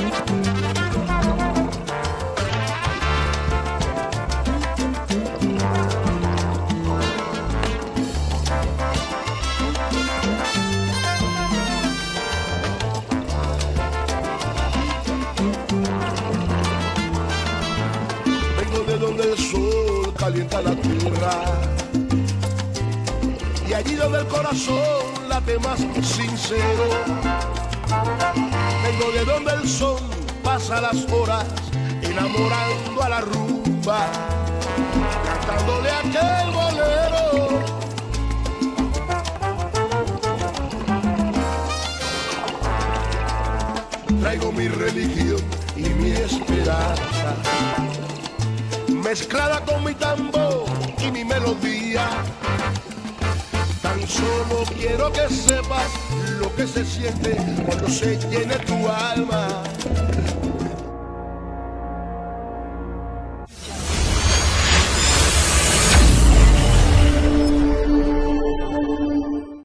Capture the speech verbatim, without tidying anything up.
Donde el sol calienta la tierra y allí donde el corazón late más sincero. Vengo de donde el sol pasa las horas enamorando a la rumba, cantándole aquel bolero. Traigo mi religión y mi esperanza, mezclada con mi tambor y mi melodía. Tan solo quiero que sepas lo que se siente cuando se llene tu alma